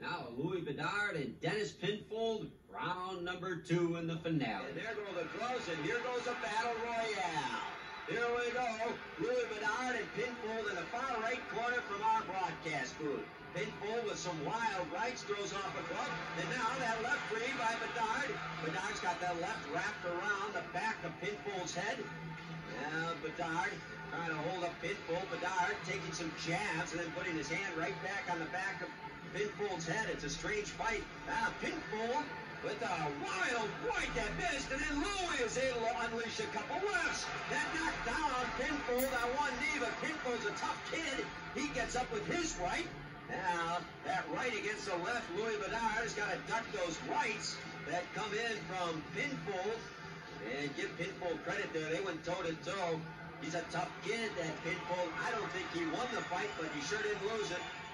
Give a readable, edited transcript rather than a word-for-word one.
Now Louis Bedard and Dennis Pinfold, round number 2 in the finale. And there go the gloves, and here goes a battle royale. Here we go. Louis Bedard and Pinfold in the far right corner from our broadcast booth. Pinfold with some wild rights throws off a glove, and now that left free by Bedard. Bedard's got that left wrapped around the back of Pinfold's head. Now Bedard trying to hold up Pinfold. Bedard taking some jabs and then putting his hand right back on the back of Pinfold's head. It's a strange fight. Now Pinfold with a wild right that missed, and then Louis is able to unleash a couple lefts. That knocked down Pinfold on one knee, but Pinfold's a tough kid. He gets up with his right. Now, that right against the left, Louis Bedard has got to duck those rights that come in from Pinfold. And give Pinfold credit there. They went toe-to-toe. He's a tough kid, that Pinfold. I don't think he won the fight, but he sure didn't lose it.